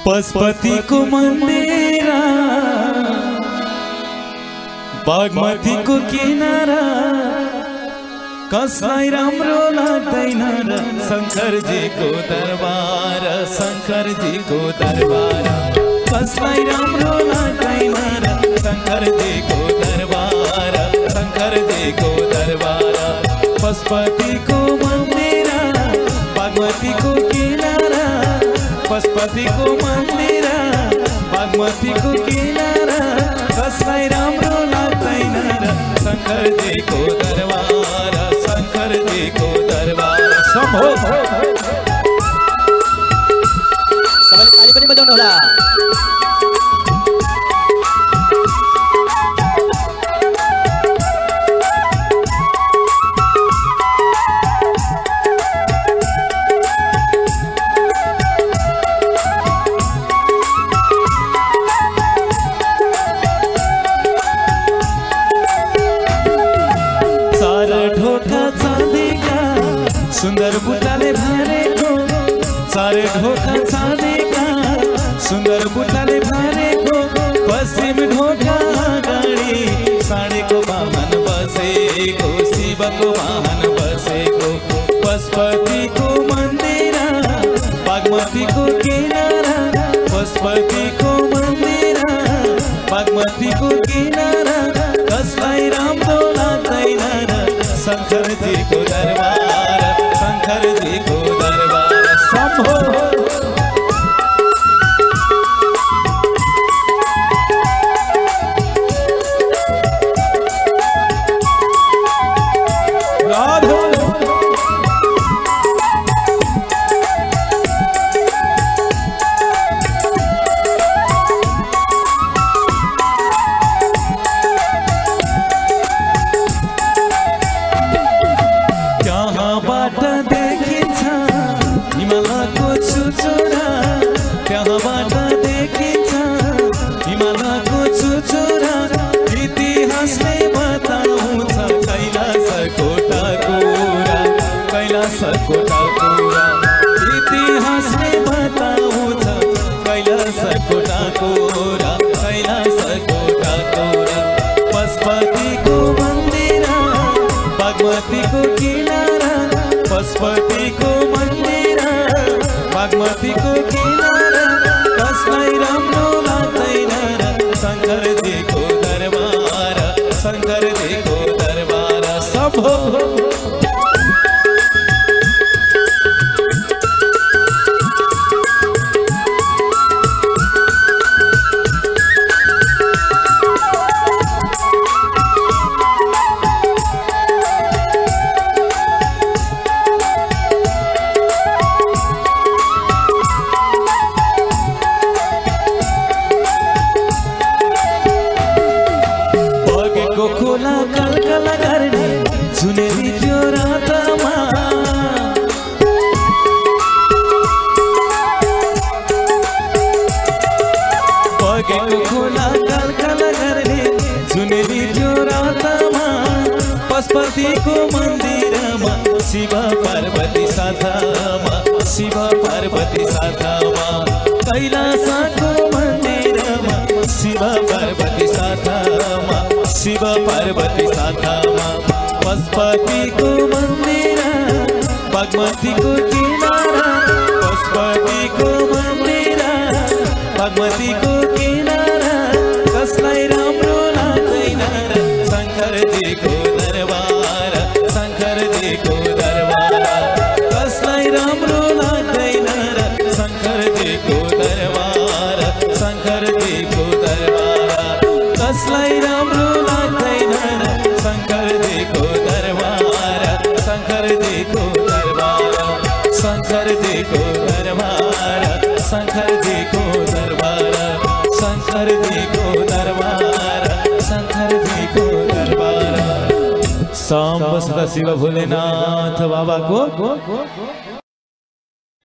पशुपतिको मन्दिर बागमतीको किनारा कसलाई राम्रो लाग्दैन र शङ्करजीको दरबार शङ्करजीको दरबार कसलाई राम्रो लाग्दैन र शङ्करजीको दरबार शङ्करजीको दरबार पशुपतिको मन्दिर बागमतीको किनारा पशुपतिको मन्दिर बागमतीको किनारा कसलाई राम्रो लाग्दैन र शङ्करजीको दरबार शङ्करजीको दरबार सम्भो सबैले ताली पनि बजाउनु होला। सुन्दर बुट्टाले भरेको सारे ढोका छानेका सुन्दर बुट्टाले भरेको पश्चिम ढोका अगाडि साँडेको वाहन बसेको शिवको वाहन बसेको पशुपतिको मन्दिर बागमतीको किनारा पशुपतिको मन्दिर बागमतीको किनारा कसलाई राम्रो लाग्दैन र शङ्करजीको दरबार शङ्करजीको दरबार सम्भो त्यहाँबाट देखिन्छ हिमालयको चुचुरा इतिहासले बताउँछ कैलाशको टाकुरा कैलाशको टाकुरा इतिहासले बताउँछ कैलाशको टाकुरा कैलाशको टाकुरा पशुपतिको मन्दिर बागमतीको किनारा पशुपतिको मन्दिर बागमतीको किनारा कसलाई राम्रो लाग्दैन र शङ्करजीको दरबार शङ्करजीको दरबार सम्भो खोला कलकल गर्ने सुनेली त्यो रातमा बगेको खोला कलकल गर्ने सुनेली त्यो रातमा पशुपतिको मन्दिरमा शिव पार्वती साथमा शिव पार्वती साथमा कैलाशको मन्दिरमा शिव पार्वती साथमा शिव पार्वती साथमा पशुपतिको मन्दिर बागमतीको किनारा पशुपतिको मन्दिर बागमतीको किनारा कसलाई राम्रो लाग्दैन र शङ्करजीको दरबार शङ्करजीको दरबार कसलाई राम्रो लाग्दैन र शङ्करजीको दरबार शङ्करजीको दरबार कसलाई राम्रो लाग्दैन र शङ्करजीको दरबार शङ्करजीको दरबार शङ्करजीको दरबार शङ्करजीको दरबार शङ्करजीको दरबार शङ्करजीको दरबार साम्ब सदा शिव भोलेनाथ बाबाको